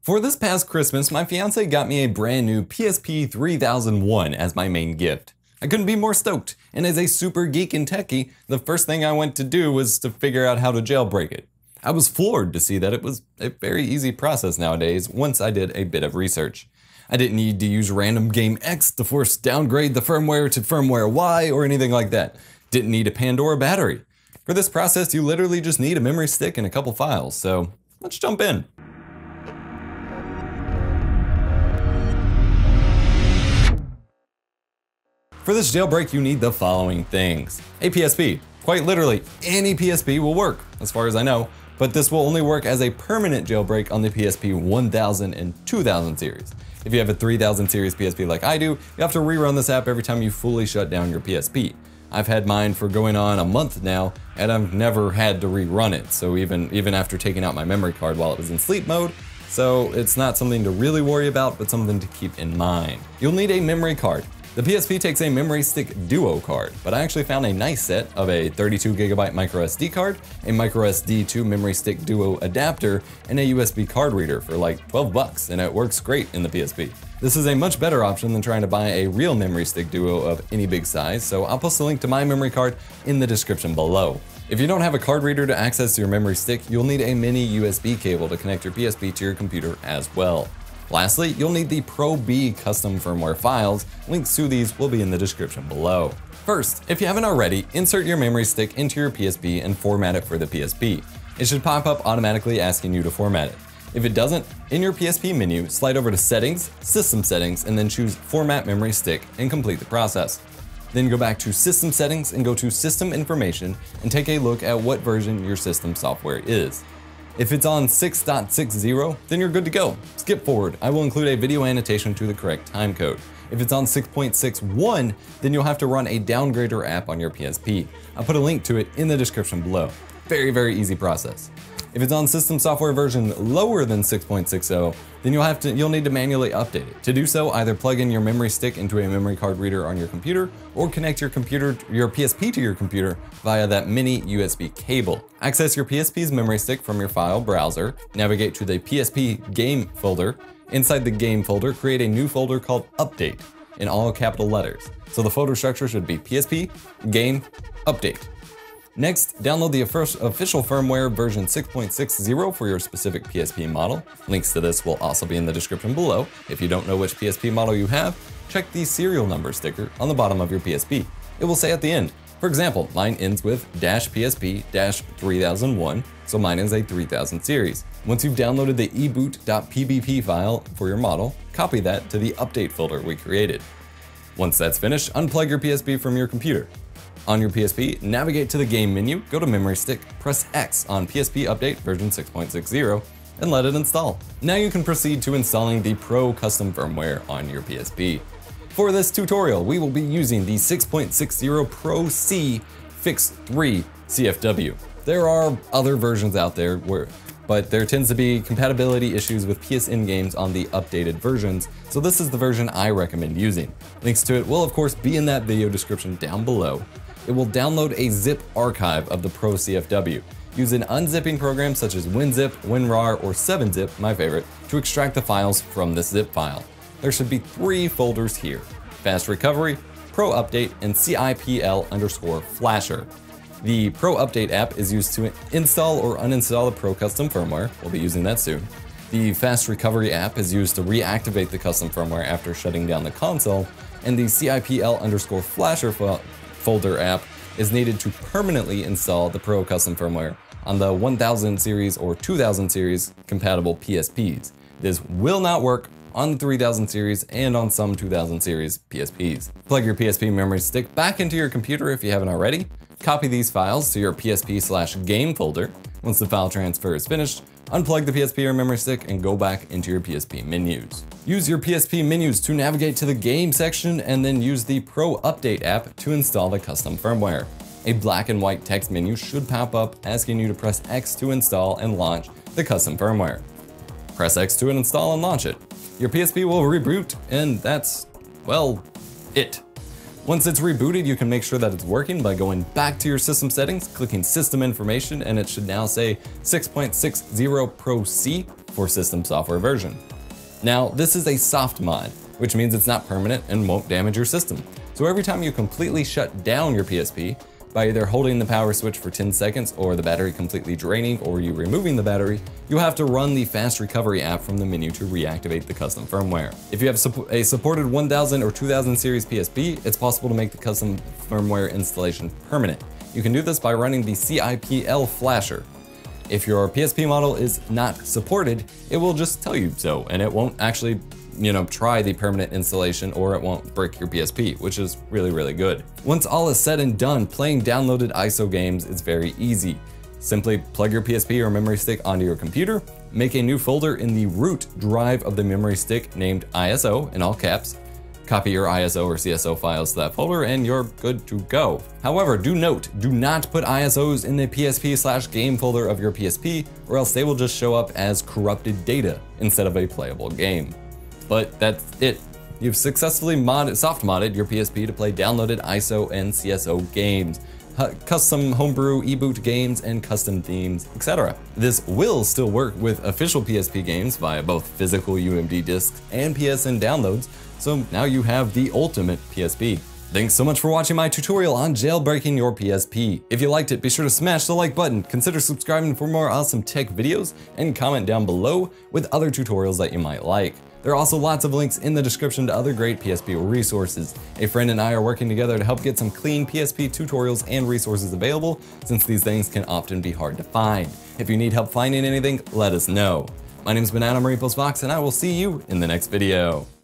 For this past Christmas, my fiance got me a brand new PSP 3001 as my main gift. I couldn't be more stoked, and as a super geek and techie, the first thing I went to do was to figure out how to jailbreak it. I was floored to see that it was a very easy process nowadays once I did a bit of research. I didn't need to use random game X to force downgrade the firmware to firmware Y or anything like that. Didn't need a Pandora battery. For this process, you literally just need a memory stick and a couple files, so let's jump in. For this jailbreak, you need the following things. A PSP. Quite literally, any PSP will work, as far as I know, but this will only work as a permanent jailbreak on the PSP 1000 and 2000 series. If you have a 3000 series PSP like I do, you have to rerun this app every time you fully shut down your PSP. I've had mine for going on a month now, and I've never had to rerun it, so even after taking out my memory card while it was in sleep mode, so it's not something to really worry about, but something to keep in mind. You'll need a memory card. The PSP takes a memory stick duo card, but I actually found a nice set of a 32GB microSD card, a microSD to memory stick duo adapter, and a USB card reader for like 12 bucks, and it works great in the PSP. This is a much better option than trying to buy a real memory stick duo of any big size, so I'll post a link to my memory card in the description below. If you don't have a card reader to access your memory stick, you'll need a mini USB cable to connect your PSP to your computer as well. Lastly, you'll need the Pro B custom firmware files. Links to these will be in the description below. First, if you haven't already, insert your memory stick into your PSP and format it for the PSP. It should pop up automatically asking you to format it. If it doesn't, in your PSP menu, slide over to Settings, System Settings, and then choose Format Memory Stick and complete the process. Then go back to System Settings and go to System Information and take a look at what version your system software is. If it's on 6.60, then you're good to go. Skip forward, I will include a video annotation to the correct timecode. If it's on 6.61, then you'll have to run a downgrader app on your PSP. I'll put a link to it in the description below. Very, very easy process. If it's on system software version lower than 6.60, then you'll need to manually update it. To do so, either plug in your memory stick into a memory card reader on your computer, or connect your PSP to your computer via that mini USB cable. Access your PSP's memory stick from your file browser, navigate to the PSP game folder. Inside the game folder, create a new folder called Update in all capital letters. So the folder structure should be PSP, Game, Update. Next, download the official firmware version 6.60 for your specific PSP model. Links to this will also be in the description below. If you don't know which PSP model you have, check the serial number sticker on the bottom of your PSP. It will say at the end. For example, mine ends with -PSP-3001, so mine is a 3000 series. Once you've downloaded the eboot.pbp file for your model, copy that to the update folder we created. Once that's finished, unplug your PSP from your computer. On your PSP, navigate to the game menu, go to memory stick, press X on PSP update version 6.60, and let it install. Now you can proceed to installing the Pro custom firmware on your PSP. For this tutorial, we will be using the 6.60 Pro C Fix 3 CFW. There are other versions out there, but there tends to be compatibility issues with PSN games on the updated versions, so this is the version I recommend using. Links to it will of course be in that video description down below. It will download a zip archive of the Pro CFW. Use an unzipping program such as WinZip, WinRAR, or 7-Zip, my favorite, to extract the files from this zip file. There should be 3 folders here: Fast Recovery, Pro Update, and CIPL_Flasher. The Pro Update app is used to install or uninstall the Pro custom firmware. We'll be using that soon. The Fast Recovery app is used to reactivate the custom firmware after shutting down the console, and the CIPL_Flasher folder app is needed to permanently install the Pro custom firmware on the 1000 series or 2000 series compatible PSPs. This will not work on the 3000 series and on some 2000 series PSPs. Plug your PSP memory stick back into your computer if you haven't already. Copy these files to your PSP/game folder. Once the file transfer is finished, unplug the PSP or memory stick and go back into your PSP menus. Use your PSP menus to navigate to the game section and then use the Pro Update app to install the custom firmware. A black and white text menu should pop up asking you to press X to install and launch the custom firmware. Press X to install and launch it. Your PSP will reboot, and that's, well, it. Once it's rebooted, you can make sure that it's working by going back to your system settings, clicking System Information, and it should now say 6.60 Pro C for system software version. Now, this is a soft mod, which means it's not permanent and won't damage your system. So every time you completely shut down your PSP, by either holding the power switch for 10 seconds or the battery completely draining or you removing the battery, you have to run the fast recovery app from the menu to reactivate the custom firmware. If you have a supported 1000 or 2000 series PSP, it's possible to make the custom firmware installation permanent. You can do this by running the CIPL flasher. If your PSP model is not supported, it will just tell you so, and it won't actually try the permanent installation, or it won't break your PSP, which is really, really good. Once all is said and done, playing downloaded ISO games is very easy. Simply plug your PSP or memory stick onto your computer, make a new folder in the root drive of the memory stick named ISO in all caps, copy your ISO or CSO files to that folder, and you're good to go. However, do note, do not put ISOs in the PSP/game folder of your PSP, or else they will just show up as corrupted data instead of a playable game. But that's it. You've successfully soft modded your PSP to play downloaded ISO and CSO games, custom homebrew e-boot games, and custom themes, etc. This will still work with official PSP games via both physical UMD discs and PSN downloads, so now you have the ultimate PSP. Thanks so much for watching my tutorial on jailbreaking your PSP. If you liked it, be sure to smash the like button, consider subscribing for more awesome tech videos, and comment down below with other tutorials that you might like. There are also lots of links in the description to other great PSP resources. A friend and I are working together to help get some clean PSP tutorials and resources available, since these things can often be hard to find. If you need help finding anything, let us know. My name is Banana Maripos Fox, and I will see you in the next video.